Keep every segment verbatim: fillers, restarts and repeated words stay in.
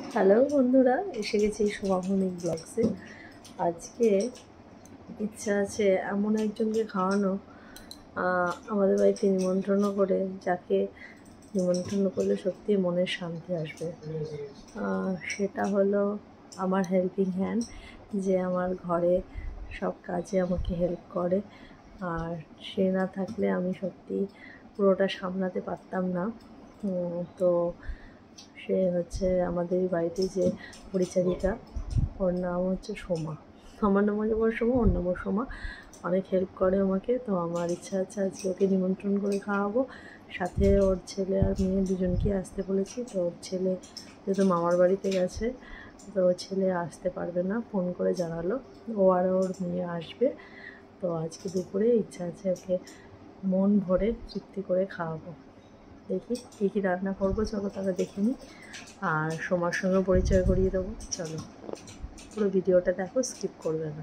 Hello বন্ধুরা, এসে গেছি সোমাভৌমিক ব্লগসে। আজকে ইচ্ছা আছে এমন একজনকে খাওয়ানো, আমাদের বাড়িতে নিমন্ত্রণ করে, যাকে নিমন্ত্রণ করলে সত্যি মনের শান্তি আসবে। সেটা হলো আমার হেল্পিং হ্যান্ড, যে আমার ঘরে সব কাজে আমাকে হেল্প করে। আর সে না থাকলে আমি সত্যি পুরোটা সামলাতে পারতাম না। তো সে হচ্ছে আমাদের বাড়িতে যে পরিচারিকা, ওর নাম হচ্ছে সোমা। আমার নাম হচ্ছে সোমা, ওর নামও সোমা। অনেক হেল্প করে আমাকে। তো আমার ইচ্ছা আছে আজকে ওকে নিমন্ত্রণ করে খাওয়াবো। সাথে ওর ছেলে আর মেয়ে দুজনকে আসতে বলেছি। তো ওর ছেলে যেহেতু মামার বাড়িতে গেছে, তো ওর ছেলে আসতে পারবে না, ফোন করে জানালো ও আর ওর মেয়ে আসবে। তো আজকে দুপুরে ইচ্ছা আছে ওকে মন ভরে তৃপ্তি করে খাওয়াবো। দেখি কী কী রান্না করবো, চলো তাহলে দেখে নিই। আর সোমার সঙ্গে পরিচয় করিয়ে দেবো। চলো পুরো ভিডিওটা দেখো, স্কিপ করবে না।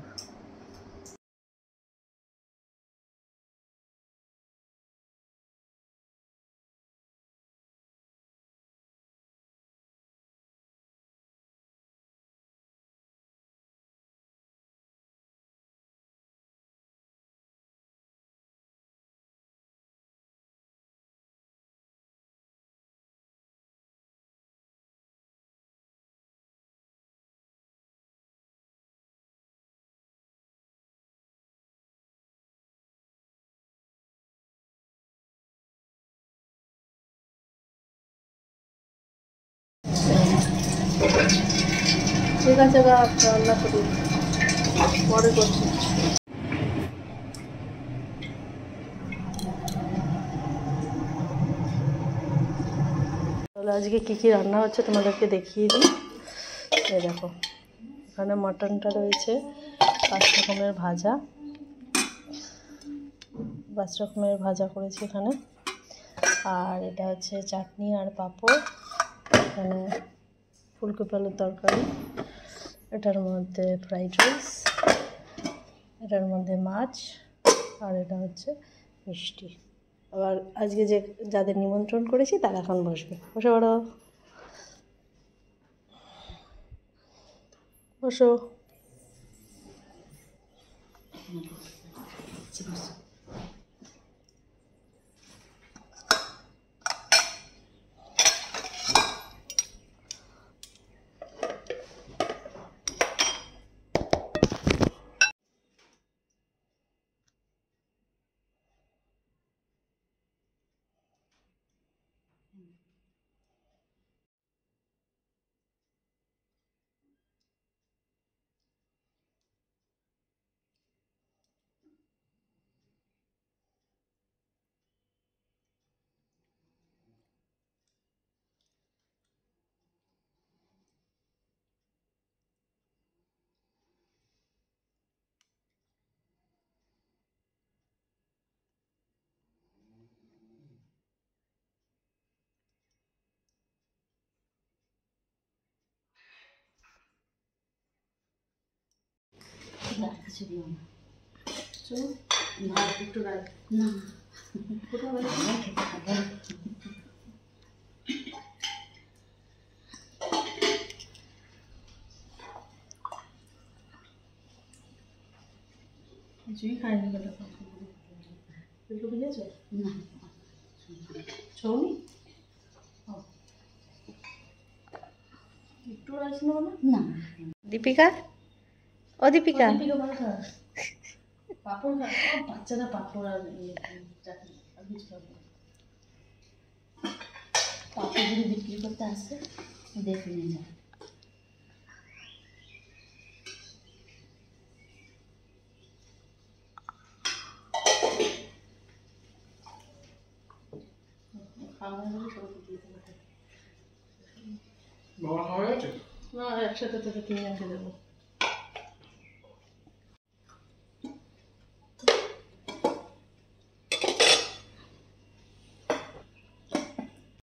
ঠিক আছে, রান্না করি, পরে করছি। তাহলে আজকে কী কী রান্না হচ্ছে তোমাদেরকে দেখিয়ে দিই। এই দেখো, এখানে মাটনটা রয়েছে, পাঁচ রকমের ভাজা, পাঁচ রকমের ভাজা করেছি এখানে। আর এটা হচ্ছে চাটনি আর পাঁপড়। এখানে ফুলকপি আলুর তরকারি, এটার মধ্যে ফ্রাইড রাইস, এটার মধ্যে মাছ, আর এটা হচ্ছে মিষ্টি। আবার আজকে যে যাদের নিমন্ত্রণ করেছি তারা এখন বসবে। বসে বড় বসো। না কিছুই খাইনি। ফুলকপি খেয়েছো? না, ছৌনি একটু রাইস নেবো না। দীপিকা, ও দীপিকা, পাপড় খা, বাচ্চারা পাপড় আর চাটনি আর কিছু খাবে না। পাপড় যদি বিক্রি করতে আসে দেখে নিয়ে যায়। না, একসাথে তোকে তিনজনকে দেবো।